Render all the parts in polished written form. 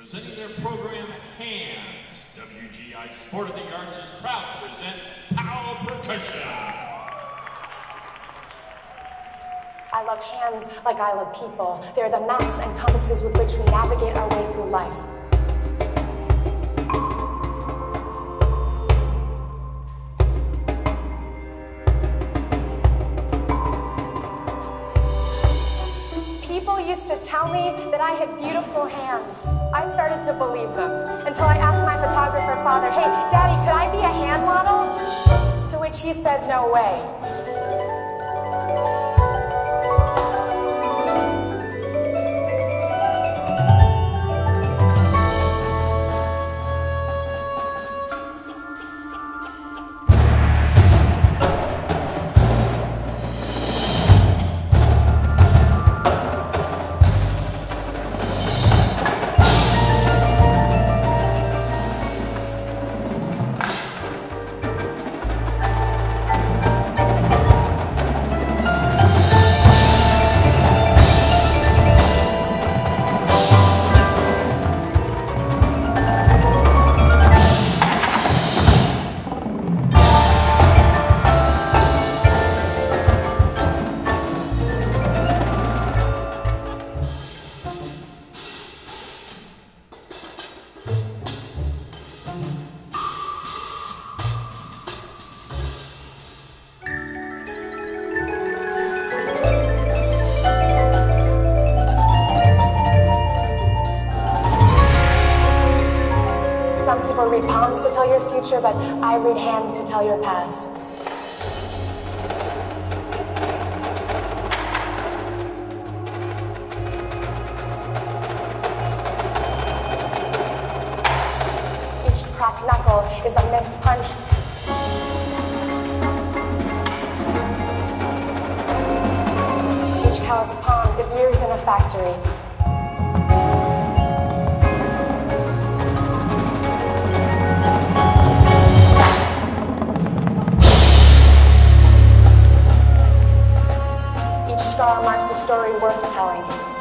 Presenting their program, Hands, WGI Sport of the Arts is proud to present POW Percussion. I love hands like I love people. They're the maps and compasses with which we navigate our way through life. People used to tell me that I had beautiful hands. I started to believe them until I asked my photographer father, "Hey, Daddy, could I be a hand model?" To which he said, "No way." Some people read palms to tell your future, but I read hands to tell your past. Each cracked knuckle is a missed punch. Each calloused palm is years in a factory. Scar marks a story worth telling.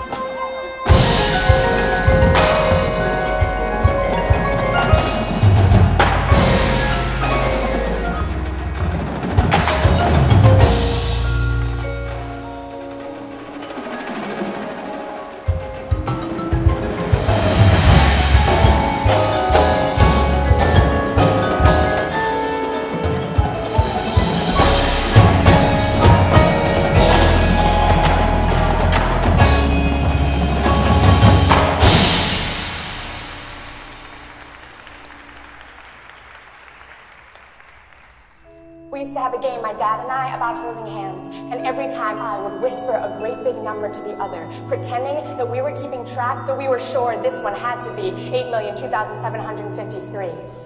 We used to have a game, my dad and I, about holding hands, and every time I would whisper a great big number to the other, pretending that we were keeping track, that we were sure this one had to be 8,002,753.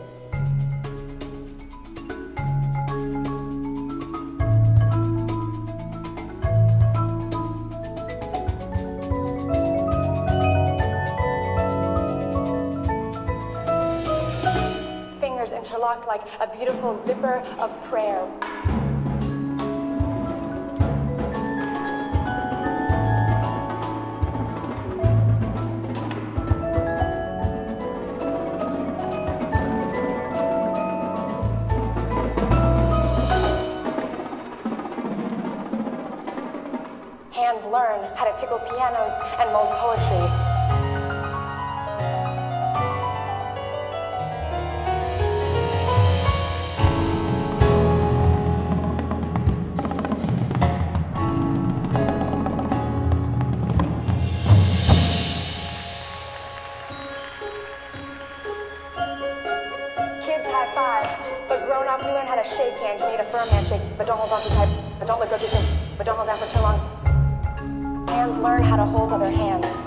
Interlocked like a beautiful zipper of prayer. Hands learn how to tickle pianos and mold poetry. High five, but grown up, we learn how to shake hands. You need a firm handshake, but don't hold on too tight, but don't let go too soon, but don't hold down for too long. Hands learn how to hold other hands.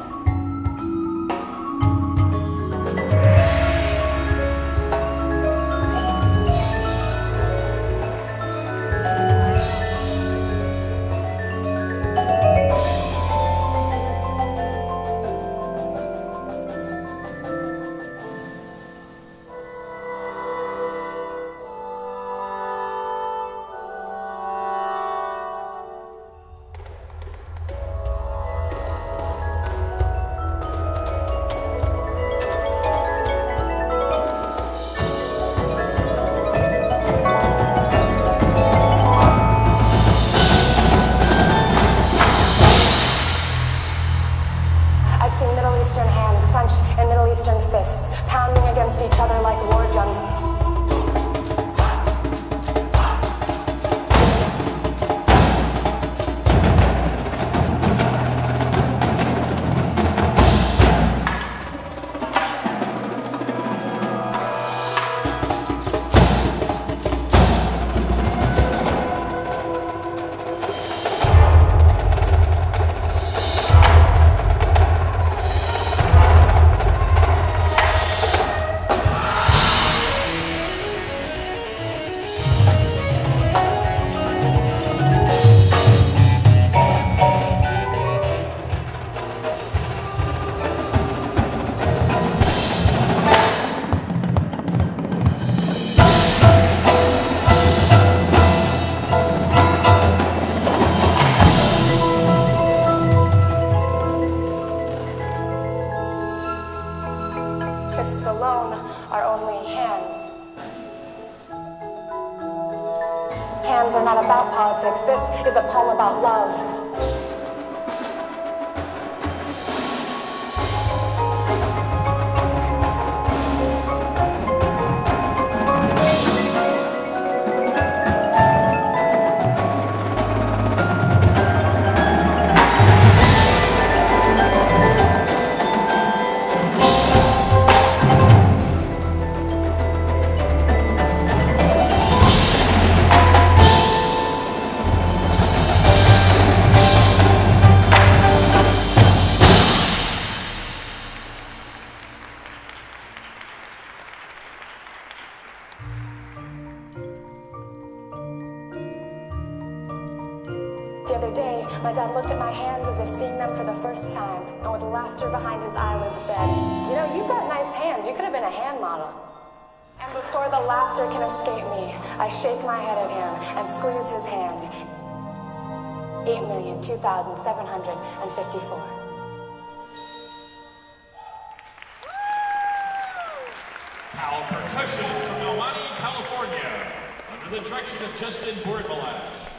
alone are only hands. Hands are not about politics. This is a poem about love. The other day, my dad looked at my hands as if seeing them for the first time, and with laughter behind his eyelids said, "You know, you've got nice hands. You could have been a hand model." And before the laughter can escape me, I shake my head at him and squeeze his hand. 8,002,754. POW Percussion from El Monte, California, under the direction of Justin Bourdmelage.